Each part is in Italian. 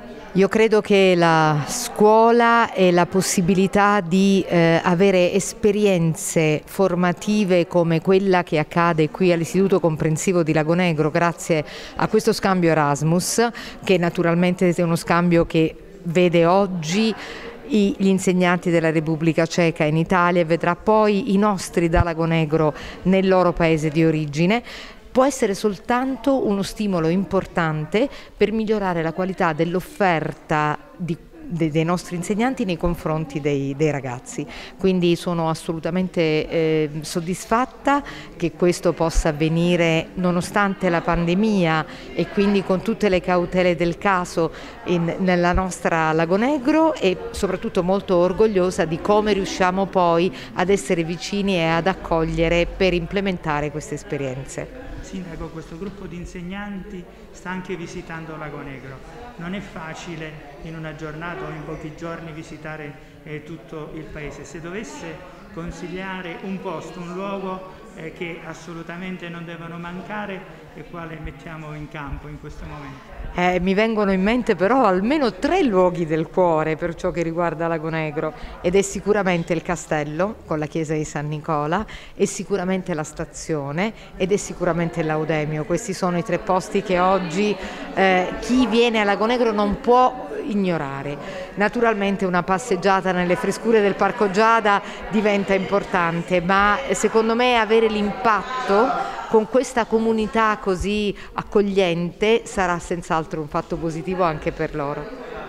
Io credo che la scuola e la possibilità di avere esperienze formative come quella che accade qui all'Istituto Comprensivo di Lagonegro grazie a questo scambio Erasmus, che naturalmente è uno scambio che vede oggi gli insegnanti della Repubblica Ceca in Italia e vedrà poi i nostri da Lagonegro nel loro paese di origine, può essere soltanto uno stimolo importante per migliorare la qualità dell'offerta dei nostri insegnanti nei confronti dei ragazzi. Quindi sono assolutamente soddisfatta che questo possa avvenire nonostante la pandemia e quindi con tutte le cautele del caso nella nostra Lagonegro, e soprattutto molto orgogliosa di come riusciamo poi ad essere vicini e ad accogliere per implementare queste esperienze. Sindaco, questo gruppo di insegnanti sta anche visitando Lagonegro. Non è facile in una giornata o in pochi giorni visitare tutto il paese. Se dovesse consigliare un posto, un luogo che assolutamente non devono mancare, e quale mettiamo in campo in questo momento? Mi vengono in mente però almeno 3 luoghi del cuore per ciò che riguarda Lagonegro, ed è sicuramente il castello con la chiesa di San Nicola, è sicuramente la stazione ed è sicuramente l'Audemio. Questi sono i 3 posti che oggi chi viene a Lagonegro non può ignorare. Naturalmente una passeggiata nelle frescure del Parco Giada diventa importante, ma secondo me avere l'impatto con questa comunità così accogliente sarà senz'altro un fatto positivo anche per loro.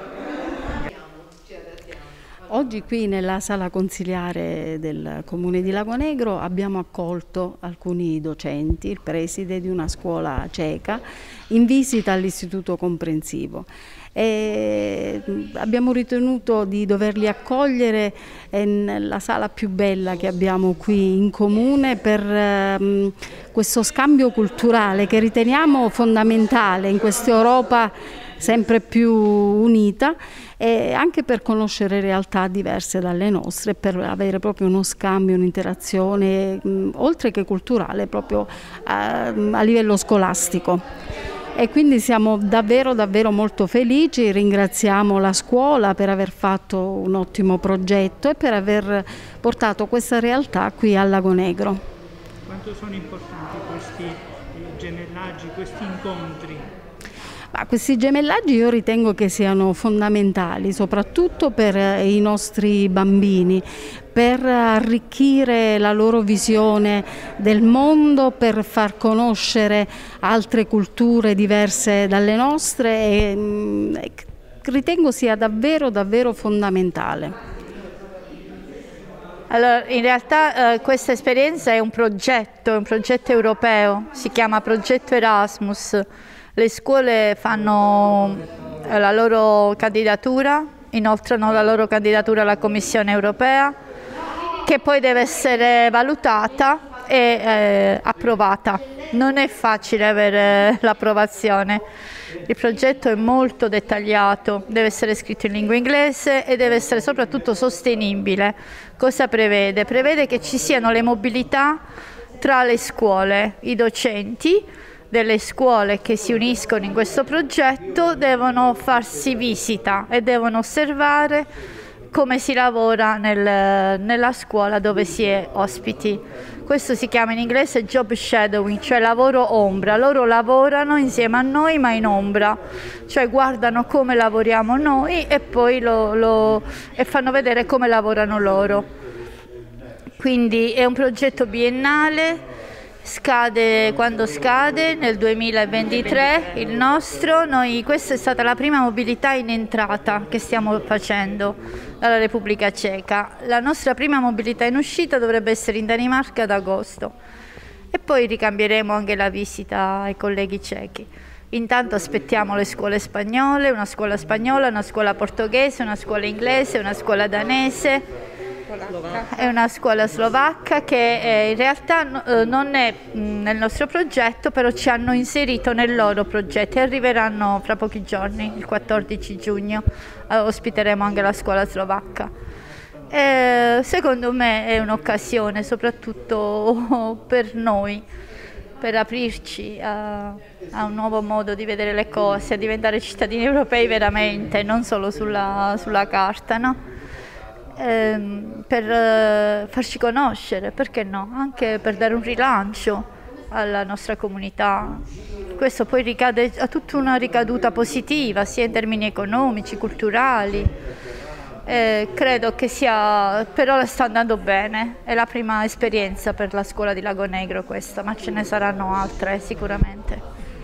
Oggi qui nella sala consiliare del Comune di Lagonegro abbiamo accolto alcuni docenti, il preside di una scuola ceca, in visita all'Istituto Comprensivo. E abbiamo ritenuto di doverli accogliere nella sala più bella che abbiamo qui in comune per questo scambio culturale che riteniamo fondamentale in questa Europa sempre più unita, e anche per conoscere realtà diverse dalle nostre, per avere proprio uno scambio, un'interazione oltre che culturale proprio a livello scolastico. E quindi siamo davvero molto felici, ringraziamo la scuola per aver fatto un ottimo progetto e per aver portato questa realtà qui a Lagonegro. Quanto sono importanti questi gemellaggi, questi incontri? Questi gemellaggi io ritengo che siano fondamentali, soprattutto per i nostri bambini, per arricchire la loro visione del mondo, per far conoscere altre culture diverse dalle nostre, e ritengo sia davvero fondamentale. Allora, in realtà questa esperienza è un progetto europeo, si chiama Progetto Erasmus. Le scuole fanno la loro candidatura, inoltrano la loro candidatura alla Commissione europea, che poi deve essere valutata e approvata. Non è facile avere l'approvazione. Il progetto è molto dettagliato, deve essere scritto in lingua inglese e deve essere soprattutto sostenibile. Cosa prevede? Prevede che ci siano le mobilità tra le scuole, i docenti delle scuole che si uniscono in questo progetto devono farsi visita e devono osservare come si lavora nella scuola dove si è ospiti. Questo si chiama in inglese job shadowing, cioè lavoro ombra. Loro lavorano insieme a noi ma in ombra, cioè guardano come lavoriamo noi e poi e fanno vedere come lavorano loro. Quindi è un progetto biennale. Scade quando scade, nel 2023 il nostro. Questa è stata la prima mobilità in entrata che stiamo facendo dalla Repubblica Ceca. La nostra prima mobilità in uscita dovrebbe essere in Danimarca ad agosto e poi ricambieremo anche la visita ai colleghi cechi. Intanto aspettiamo le scuole spagnole, una scuola spagnola, una scuola portoghese, una scuola inglese, una scuola danese. È una scuola slovacca che in realtà non è nel nostro progetto, però ci hanno inserito nel loro progetto e arriveranno fra pochi giorni, il 14 giugno, ospiteremo anche la scuola slovacca. Secondo me è un'occasione soprattutto per noi per aprirci a un nuovo modo di vedere le cose, a diventare cittadini europei veramente, non solo sulla carta, no? Per farci conoscere, perché no? Anche per dare un rilancio alla nostra comunità. Questo poi ricade, ha tutta una ricaduta positiva, sia in termini economici, culturali. Credo che però sta andando bene, è la prima esperienza per la scuola di Lagonegro questa, ma ce ne saranno altre sicuramente.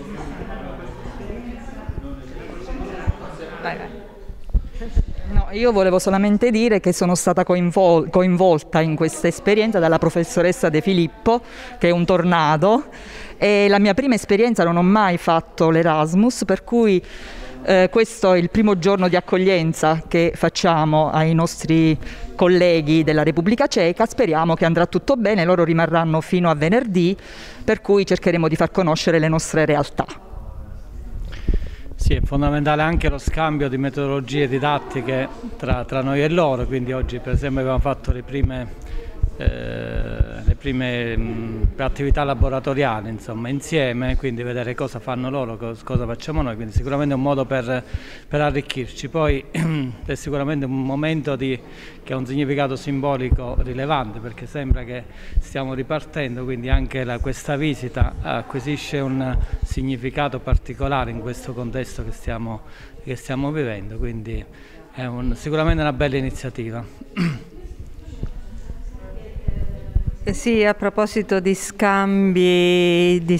Vai. No, io volevo solamente dire che sono stata coinvolta in questa esperienza dalla professoressa De Filippo, che è un tornado, e la mia prima esperienza, non ho mai fatto l'Erasmus, per cui questo è il primo giorno di accoglienza che facciamo ai nostri colleghi della Repubblica Ceca. Speriamo che andrà tutto bene, loro rimarranno fino a venerdì, per cui cercheremo di far conoscere le nostre realtà. Sì, è fondamentale anche lo scambio di metodologie didattiche tra noi e loro, quindi oggi per esempio abbiamo fatto le prime attività laboratoriali, insomma, insieme, quindi vedere cosa fanno loro, cosa facciamo noi, quindi sicuramente è un modo per arricchirci. Poi è sicuramente un momento che ha un significato simbolico rilevante, perché sembra che stiamo ripartendo, quindi anche questa visita acquisisce un significato particolare in questo contesto che stiamo vivendo, quindi è sicuramente una bella iniziativa. Sì, a proposito di scambi di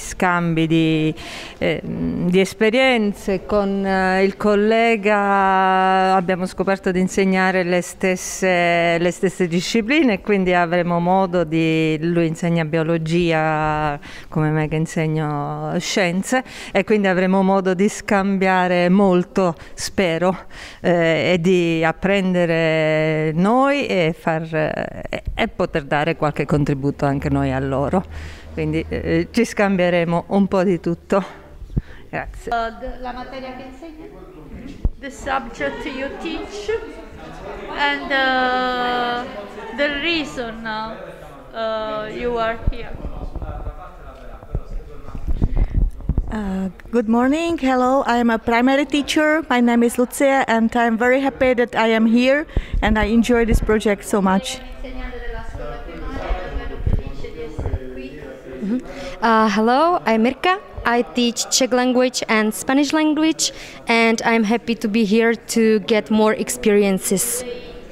esperienze, con il collega abbiamo scoperto di insegnare le stesse discipline, quindi avremo modo lui insegna biologia come me che insegno scienze, e quindi avremo modo di scambiare molto, spero, e di apprendere noi e poter dare qualche contributo anche noi a loro, quindi ci scambieremo un po' di tutto. Grazie. La materia che insegni? The subject you teach and the reason you are here. Good morning, hello, I am a primary teacher, my name is Lucia and I am very happy that I am here and I enjoy this project so much. Hello, I'm Mirka. I teach Czech language and Spanish language, and I'm happy to be here to get more experiences.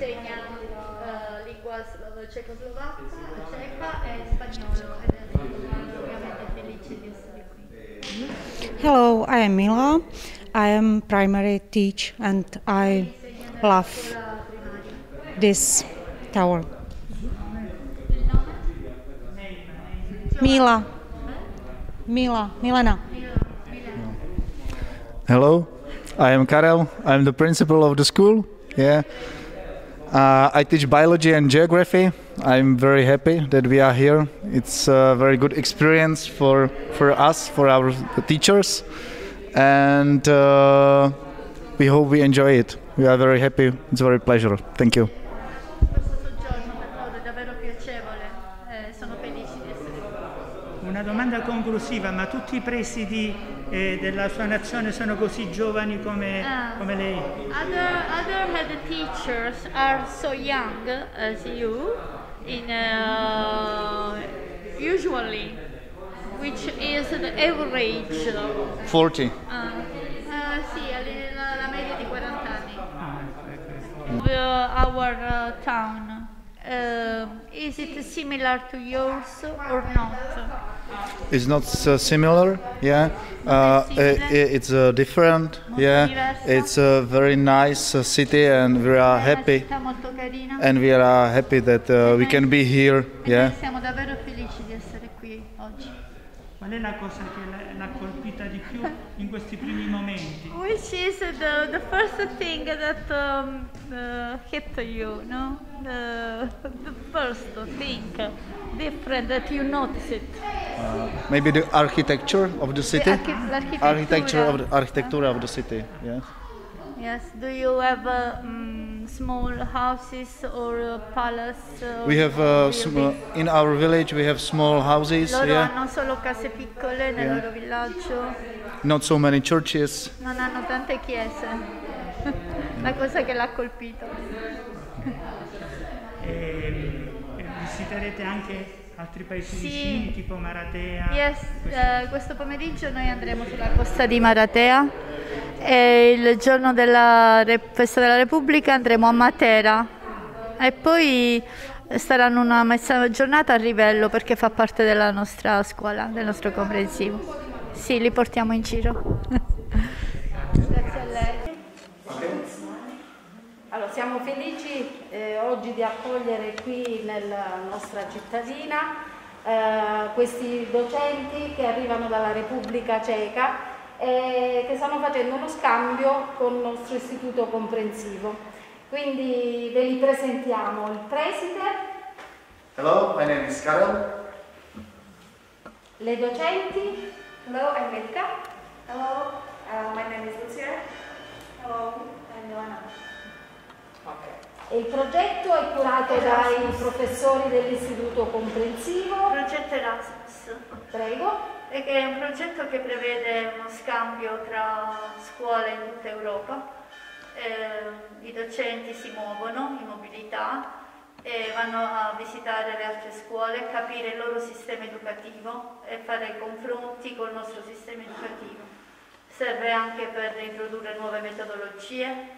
Hello, I am Mila. I am primary teacher and I love this tower. Milena. Hello, I am Karel. I am the principal of the school. Yeah, I teach biology and geography. I'm very happy that we are here. It's a very good experience for us, for our teachers, and we hope we enjoy it. We are very happy. It's a very pleasure. Thank you. Una domanda conclusiva, ma tutti i presidi della sua nazione sono così giovani come lei? Other head teachers are so young as you, usually, which is the average. 40. Sì, la media di 40 anni. Our town. Is it similar to yours or not? It's not similar, yeah. It's different, yeah. It's a very nice city, and we are happy. And we are happy that we can be here, yeah. Siamo davvero felici di essere qui oggi. Qual è la cosa che l'ha colpita di più in questi primi momenti? Which is the first thing that hit you, no? The first thing different that you noticed. Maybe the architecture of the city. Architecture of the city. Yes. Yes. Do you have small houses or palace. We have in our village we have small houses. Loro Yeah. hanno solo case piccole nel loro villaggio. Not so many churches. Non hanno tante chiese. La cosa che l'ha colpito. Visiterete anche altri paesi vicini, tipo Maratea? Yes, questo pomeriggio noi andremo sulla costa di Maratea e il giorno della Festa della Repubblica andremo a Matera e poi saranno una mezza giornata a Rivello perché fa parte della nostra scuola, del nostro comprensivo. Sì, li portiamo in giro. Grazie a lei. Allora, siamo felici oggi di accogliere qui nella nostra cittadina questi docenti che arrivano dalla Repubblica Ceca e che stanno facendo uno scambio con il nostro istituto comprensivo. Quindi ve li presentiamo. Il preside. Hello, my name is Karel. Le docenti. Hello, I'm Milka. Hello, my name is Lucia. Hello, I'm Milana. E il progetto è curato dai professori dell'istituto comprensivo. Progetto Erasmus. Prego. E che è un progetto che prevede uno scambio tra scuole in tutta Europa. I docenti si muovono in mobilità e vanno a visitare le altre scuole, capire il loro sistema educativo e fare confronti col nostro sistema educativo. Serve anche per introdurre nuove metodologie,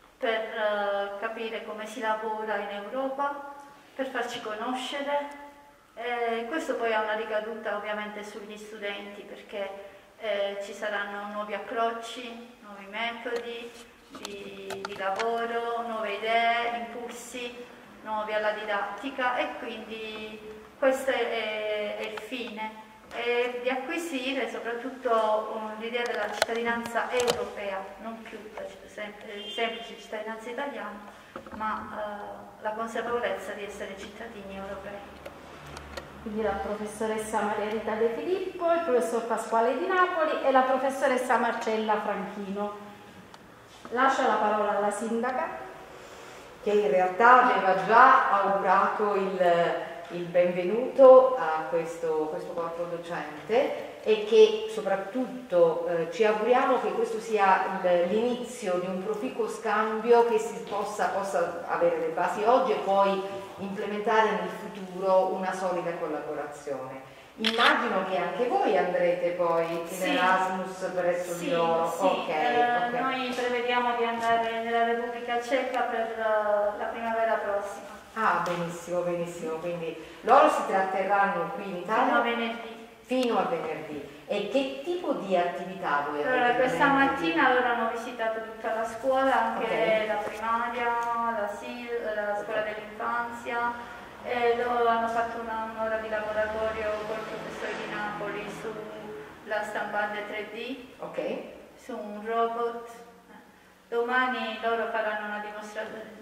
per capire come si lavora in Europa, per farci conoscere. Questo poi ha una ricaduta ovviamente sugli studenti perché ci saranno nuovi approcci, nuovi metodi di lavoro, nuove idee, impulsi nuovi alla didattica e quindi questo è il fine. E di acquisire soprattutto l'idea della cittadinanza europea, non più la semplice cittadinanza italiana, ma la consapevolezza di essere cittadini europei. Quindi la professoressa Maria Rita De Filippo, il professor Pasquale Di Napoli e la professoressa Marcella Franchino. Lascio la parola alla sindaca, che in realtà aveva già augurato il benvenuto a questo corpo docente e che soprattutto ci auguriamo che questo sia l'inizio di un proficuo scambio che si possa avere le basi oggi e poi implementare nel futuro una solida collaborazione. Immagino che anche voi andrete poi in Erasmus presso di loro. Sì. Okay. Noi prevediamo di andare nella Repubblica Ceca per la primavera prossima. Ah, benissimo, quindi loro si tratterranno qui in Italia fino a venerdì. E che tipo di attività voi avete? Allora, questa mattina loro hanno visitato tutta la scuola, anche la primaria, la scuola dell'infanzia, e loro hanno fatto un'ora di laboratorio col professore Di Napoli sulla stampante 3D, su un robot. Domani loro faranno una dimostrazione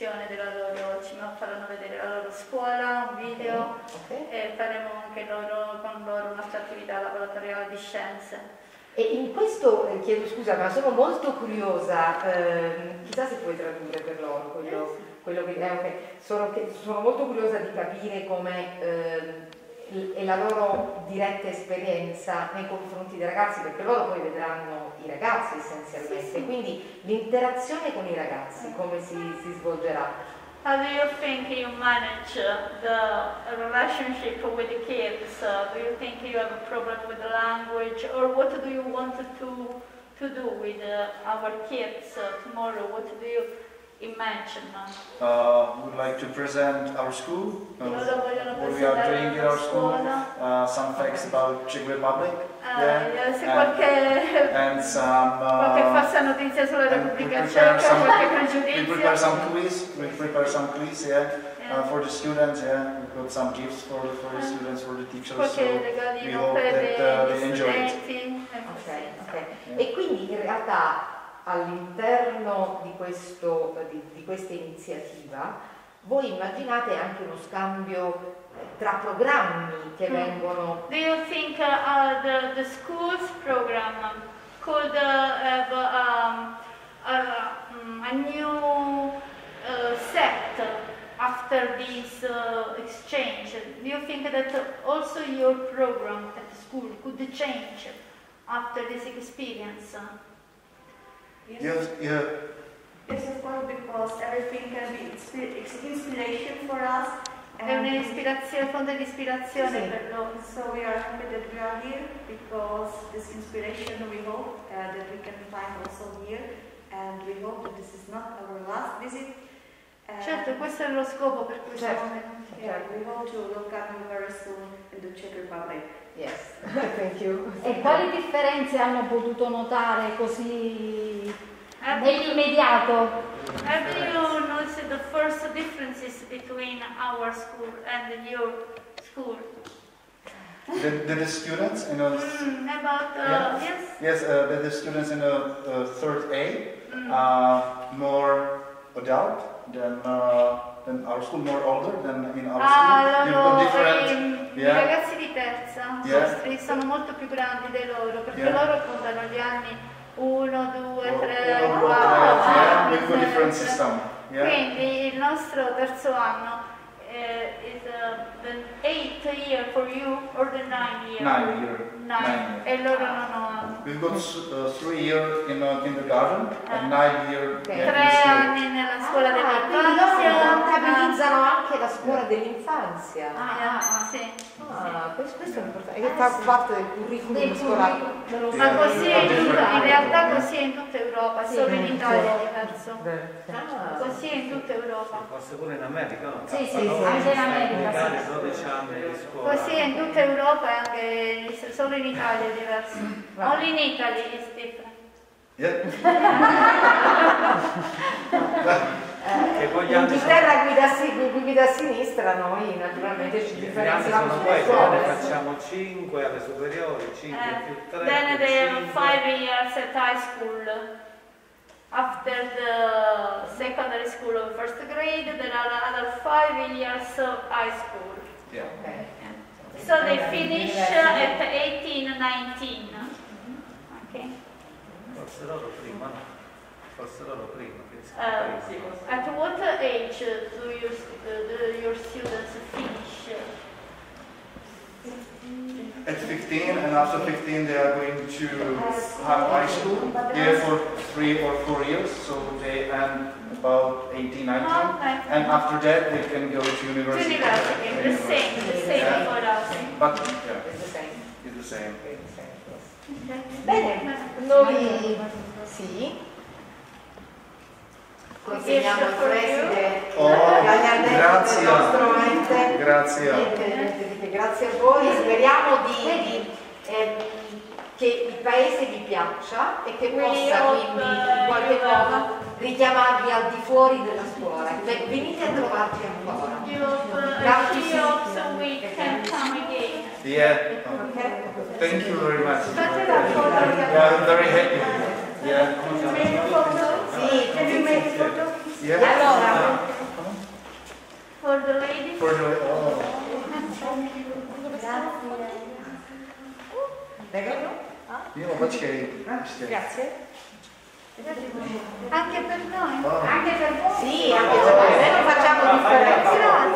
ci faranno vedere la loro scuola, un video e faremo anche con loro un'altra attività laboratoriale di scienze. E in questo, chiedo scusa, ma sono molto curiosa, chissà se puoi tradurre per loro quello che sono molto curiosa di capire come è la loro diretta esperienza nei confronti dei ragazzi, perché loro poi vedranno i ragazzi essenzialmente, quindi l'interazione con i ragazzi come si svolgerà? How do you think you manage the relationship with the kids? Do you think you have a problem with the language, or what do you want to do with our kids tomorrow? What do you imagine? We'd like to present our school, what we are doing in our school, some facts about Czech Republic, and some qualche falsa notizia sulla Repubblica Ceca, qualche pregiudizio. We prepare some quiz, for the students, we got some gifts for the students, for the teachers, so we hope that they enjoy it. E quindi in realtà all'interno di questa iniziativa voi immaginate anche uno scambio tra programmi che vengono... Do you think the school's program could have a new after this exchange? Do you think that also your program at school could change after this experience? Yes, yeah. Yes, of course, because everything can be inspiration for us. È un'ispirazione, fonte di ispirazione per loro. So we are happy that we are here because this inspiration we hope that we can find also here, and we hope that this is not our last visit. Certo, questo è lo scopo per cui siamo venuti. Yeah, we hope to welcome you very soon in the Czech Republic. Yes, thank you. E quali differenze hanno potuto notare così nell'immediato? Have you noticed the first differences between our school and your school? The students in a About yes. Yes, the students in a third A are more adult than our school, more older than in our school. You've got different. I ragazzi di terza nostri sono molto più grandi dei loro, perché loro contano gli anni 1, 2, 3, 4. With a different system. Yeah. Quindi il nostro terzo anno is the 8th year for you or the 9th year? 9 year. 9. E loro non hanno. We've got 3 years in kindergarten and 9 years in 3 anni nella scuola dell'infanzia. Contabilizzano anche la scuola dell'infanzia. Sì. Questo è importante, che fa parte del curriculum scolastico. Ma così in realtà così è in tutta Europa, solo in Italia è diverso. Così è in tutta Europa. Forse pure in America, no? Sì, anche in America. 12 anni di scuola. Così è in tutta Europa e anche solo in Italia è diverso. Only in Italy is different. Inghilterra guida a sinistra, noi naturalmente ci differenziamo sulle scuole. scuole. Facciamo 5 alle superiori, 5 più 3. Then they have 5 years at high school. After the secondary school of first grade, there are another 5 years of high school. Yeah. Okay. So they finish at 18, 19. Okay. Forse loro prima, no? Forse loro prima. At what age do your students finish? At 15, and after 15 they are going to high school here for 3 or 4 years, so they end about 18, 19, and after that they can go to university. The same for us. But it's the same. Bene, noi sì. Consegniamo il preside Grazie. del nostro ente. Grazie. Grazie a voi, speriamo che il paese vi piaccia e che possa quindi in qualche modo richiamarvi al di fuori della scuola. Venite a trovarci ancora. So we can come again. Yeah. Thank you very much. Yeah, I'm very happy. Yeah. Sì, Yeah. Allora, for the ladies. Grazie. Anche per noi. Anche per voi? Sì, anche per voi. Noi non facciamo differenza.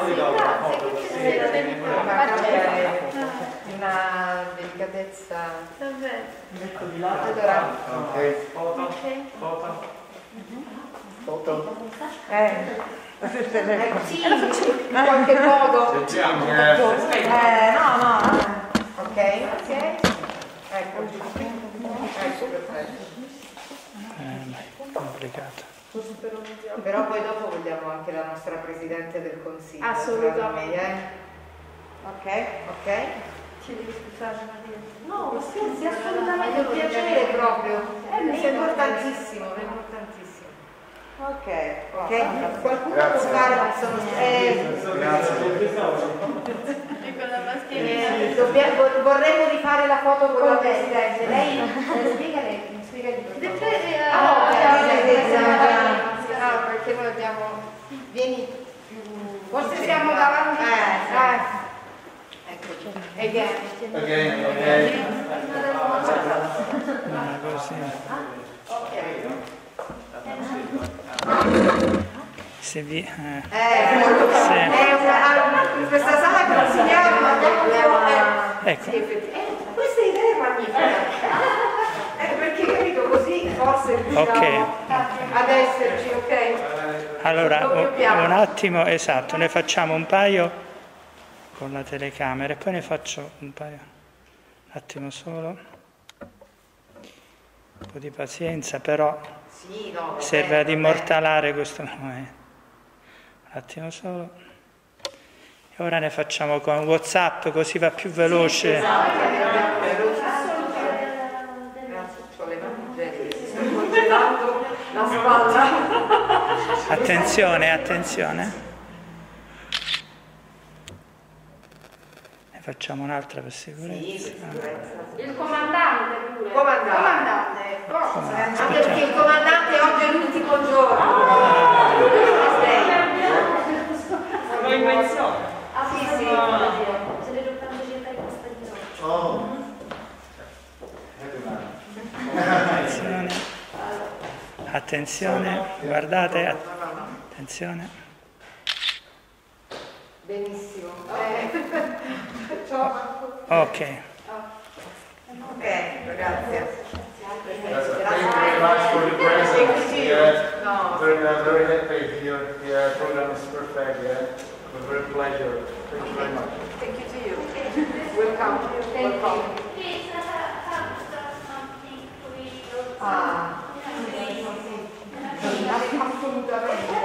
Grazie. Una delicatezza. Allora. Foto. Sì, in qualche modo. No. Ok. Ecco, perfetto. Complicato. Però poi dopo vogliamo anche la nostra Presidente del Consiglio. Assolutamente. Ok. Ci devi scusare Maria. No, scherzi, assolutamente un piacere proprio. È importantissimo. Ok. Qualcuno può fare un sono vorremmo rifare la foto con la Presidente. Lei spiegali. Perché noi abbiamo. Vieni più. Forse siamo davanti. Eccoci. Again. Così. Ok. Sì. se vi... in questa sala consigliamo ecco. questa idea è magnifica. Perché capito così forse riusciamo ad esserci, ok? Allora, un attimo, esatto, ne facciamo un paio con la telecamera e poi ne faccio un paio. Un attimo solo. Un po' di pazienza, però serve ad immortalare questo momento. Un attimo solo. E ora ne facciamo con WhatsApp, così va più veloce. La spalla. Attenzione, attenzione. Ne facciamo un'altra per sicurezza. Il comandante pure. Comandante. Anche perché il comandante oggi è l'ultimo giorno. Sono in pensione. Ah sì, sì. Se le giocano cercare questa di Attenzione. Attenzione, guardate, attenzione. Benissimo. Ok. Ok, grazie. Thank you very much for the presence. Yeah, very happy here. Yeah, program is perfect. Yeah, it was a very pleasure. Thank you very much. Thank you to you. Welcome. Welcome. Assolutamente.